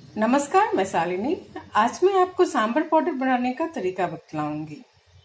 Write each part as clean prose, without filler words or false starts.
नमस्कार, मैं शालिनी। आज मैं आपको सांभर पाउडर बनाने का तरीका बतलाऊंगी।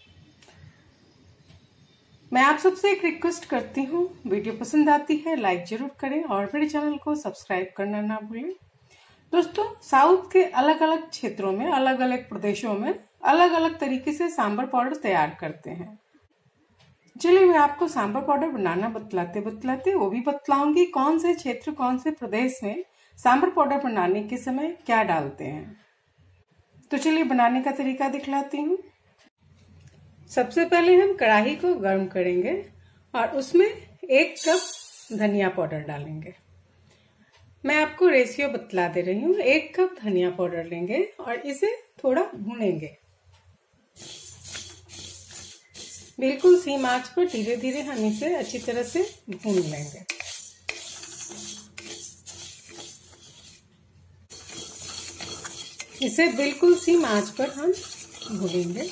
मैं आप सबसे एक रिक्वेस्ट करती हूँ, वीडियो पसंद आती है लाइक जरूर करें और मेरे चैनल को सब्सक्राइब करना ना भूलें। दोस्तों, साउथ के अलग अलग क्षेत्रों में, अलग अलग प्रदेशों में अलग अलग तरीके से सांभर पाउडर तैयार करते हैं। चलिए मैं आपको सांभर पाउडर बनाना बतलाते बतलाते वो भी बतलाऊंगी कौन से क्षेत्र, कौन से प्रदेश में सांभर पाउडर बनाने के समय क्या डालते हैं। तो चलिए बनाने का तरीका दिखलाती हूँ। सबसे पहले हम कढ़ाई को गर्म करेंगे और उसमें 1 कप धनिया पाउडर डालेंगे। मैं आपको रेशियो बतला दे रही हूँ। 1 कप धनिया पाउडर लेंगे और इसे थोड़ा भूनेंगे। बिल्कुल धीमी आंच पर धीरे धीरे हम इसे अच्छी तरह से भून लेंगे। इसे बिल्कुल धीमी आंच पर हम भूनेंगे।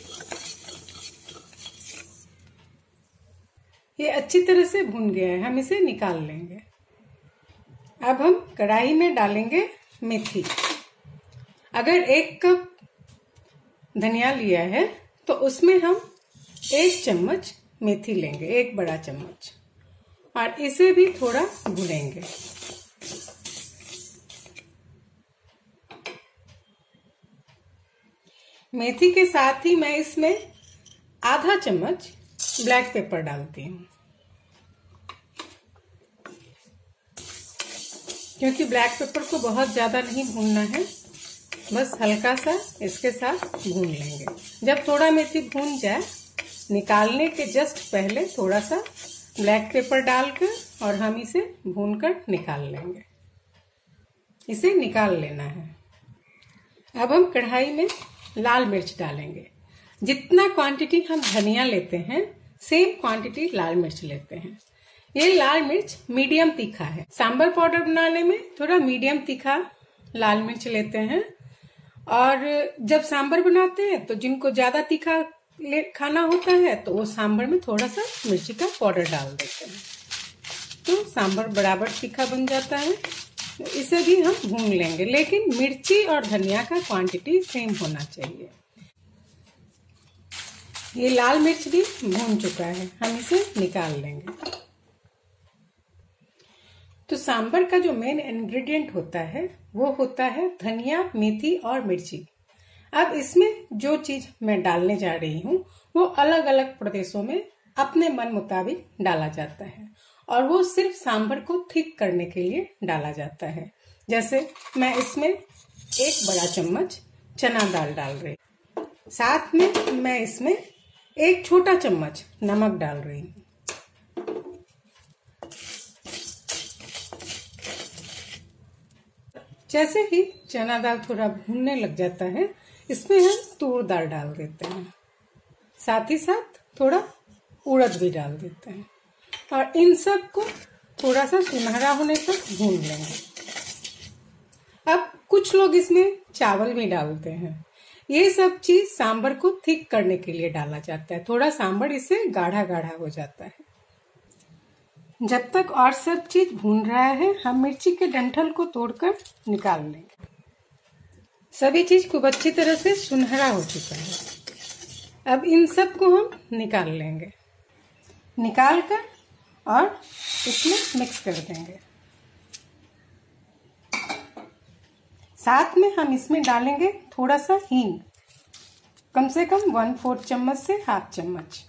ये अच्छी तरह से भून गया है, हम इसे निकाल लेंगे। अब हम कढ़ाई में डालेंगे मेथी। अगर 1 कप धनिया लिया है तो उसमें हम 1 चम्मच मेथी लेंगे, 1 बड़ा चम्मच, और इसे भी थोड़ा भूनेंगे। मेथी के साथ ही मैं इसमें आधा चम्मच ब्लैक पेपर डालती हूँ, क्योंकि ब्लैक पेपर को बहुत ज्यादा नहीं भूनना है, बस हल्का सा इसके साथ भून लेंगे। जब थोड़ा मेथी भून जाए, निकालने के जस्ट पहले थोड़ा सा ब्लैक पेपर डालकर और हम इसे भूनकर निकाल लेंगे। इसे निकाल लेना है। अब हम कढ़ाई में लाल मिर्च डालेंगे। जितना क्वांटिटी हम धनिया लेते हैं, सेम क्वांटिटी लाल मिर्च लेते हैं। ये लाल मिर्च मीडियम तीखा है। सांभर पाउडर बनाने में थोड़ा मीडियम तीखा लाल मिर्च लेते हैं। और जब सांभर बनाते हैं तो जिनको ज्यादा तीखा खाना होता है तो वो सांभर में थोड़ा सा मिर्ची का पाउडर डाल देते हैं, तो सांभर बराबर तीखा बन जाता है। तो इसे भी हम भून लेंगे, लेकिन मिर्ची और धनिया का क्वांटिटी सेम होना चाहिए। ये लाल मिर्च भी भून चुका है, हम इसे निकाल लेंगे। तो सांभर का जो मेन इंग्रेडिएंट होता है वो होता है धनिया, मेथी और मिर्ची। अब इसमें जो चीज मैं डालने जा रही हूँ वो अलग अलग प्रदेशों में अपने मन मुताबिक डाला जाता है, और वो सिर्फ सांभर को थिक करने के लिए डाला जाता है। जैसे मैं इसमें 1 बड़ा चम्मच चना दाल डाल रही, साथ में मैं इसमें 1 छोटा चम्मच नमक डाल रही हूँ। जैसे ही चना दाल थोड़ा भूनने लग जाता है, इसमें हम तूर दाल डाल देते हैं, साथ ही साथ थोड़ा उड़द भी डाल देते हैं, और इन सब को थोड़ा सा सुनहरा होने तक भून लेंगे। अब कुछ लोग इसमें चावल भी डालते हैं। ये सब चीज सांभर को थिक करने के लिए डाला जाता है। थोड़ा सांभर इससे गाढ़ा गाढ़ा हो जाता है। जब तक और सब चीज भून रहा है, हम मिर्ची के डंठल को तोड़कर निकाल लेंगे। सभी चीज खूब अच्छी तरह से सुनहरा हो चुका है। अब इन सब को हम निकाल लेंगे। निकालकर और इसमें मिक्स कर देंगे। साथ में हम इसमें डालेंगे थोड़ा सा हींग, कम से कम 1/4 चम्मच से ½ चम्मच।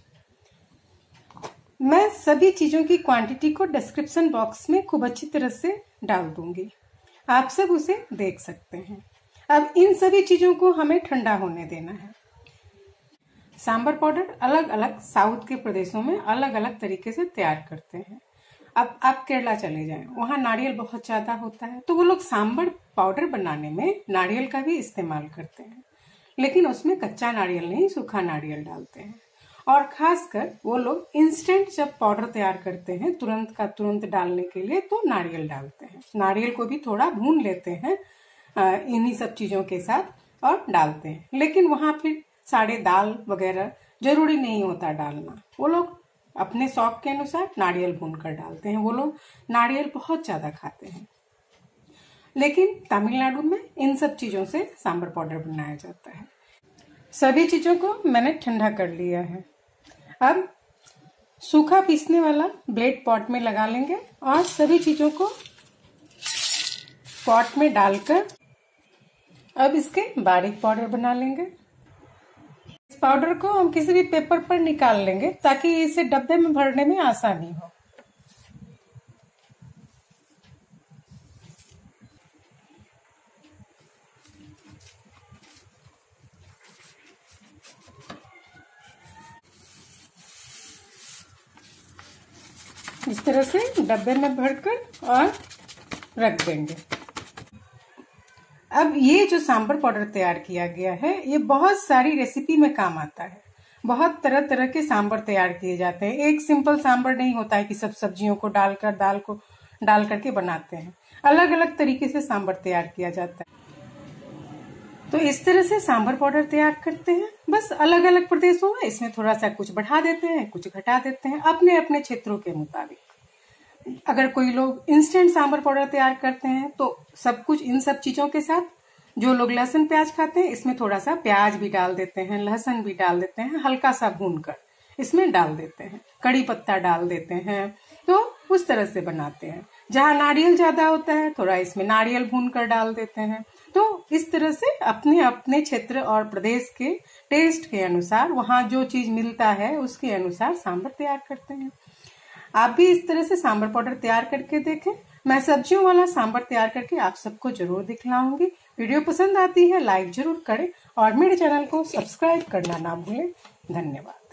मैं सभी चीजों की क्वांटिटी को डिस्क्रिप्शन बॉक्स में खूब अच्छी तरह से डाल दूंगी, आप सब उसे देख सकते हैं। अब इन सभी चीजों को हमें ठंडा होने देना है। सांभर पाउडर अलग अलग साउथ के प्रदेशों में अलग अलग तरीके से तैयार करते हैं। अब आप केरला चले जाएं, वहां नारियल बहुत ज्यादा होता है, तो वो लोग सांभर पाउडर बनाने में नारियल का भी इस्तेमाल करते हैं, लेकिन उसमें कच्चा नारियल नहीं, सूखा नारियल डालते हैं। और खासकर वो लोग इंस्टेंट जब पाउडर तैयार करते हैं, तुरंत का तुरंत डालने के लिए, तो नारियल डालते हैं। नारियल को भी थोड़ा भून लेते हैं इन्हीं सब चीजों के साथ और डालते हैं। लेकिन वहां फिर सारे दाल वगैरह जरूरी नहीं होता डालना, वो लोग अपने शौक के अनुसार नारियल भूनकर डालते हैं। वो लोग नारियल बहुत ज्यादा खाते हैं। लेकिन तमिलनाडु में इन सब चीजों से सांबर पाउडर बनाया जाता है। सभी चीजों को मैंने ठंडा कर लिया है। अब सूखा पीसने वाला ब्लेड पॉट में लगा लेंगे और सभी चीजों को पॉट में डालकर अब इसके बारीक पाउडर बना लेंगे। इस पाउडर को हम किसी भी पेपर पर निकाल लेंगे ताकि इसे डब्बे में भरने में आसानी हो। इस तरह से डब्बे में भरकर और रख देंगे। अब ये जो सांबर पाउडर तैयार किया गया है ये बहुत सारी रेसिपी में काम आता है। बहुत तरह तरह के सांबर तैयार किए जाते हैं। एक सिंपल सांबर नहीं होता है कि सब सब्जियों को डालकर दाल को डाल करके बनाते हैं। अलग अलग तरीके से सांबर तैयार किया जाता है। तो इस तरह से सांबर पाउडर तैयार करते हैं। बस अलग अलग प्रदेशों में इसमें थोड़ा सा कुछ बढ़ा देते हैं, कुछ घटा देते हैं, अपने अपने क्षेत्रों के मुताबिक। अगर कोई लोग इंस्टेंट सांबर पाउडर तैयार करते हैं तो सब कुछ इन सब चीजों के साथ, जो लोग लहसुन प्याज खाते हैं इसमें थोड़ा सा प्याज भी डाल देते हैं, लहसुन भी डाल देते हैं, हल्का सा भूनकर इसमें डाल देते हैं, कड़ी पत्ता डाल देते हैं। तो उस तरह से बनाते हैं। जहाँ नारियल ज्यादा होता है थोड़ा इसमें नारियल भूनकर डाल देते हैं। तो इस तरह से अपने अपने क्षेत्र और प्रदेश के टेस्ट के अनुसार, वहाँ जो चीज मिलता है उसके अनुसार सांबर तैयार करते हैं। आप भी इस तरह से सांबर पाउडर तैयार करके देखें। मैं सब्जियों वाला सांबर तैयार करके आप सबको जरूर दिखलाऊंगी। वीडियो पसंद आती है लाइक जरूर करें और मेरे चैनल को सब्सक्राइब करना ना भूलें। धन्यवाद।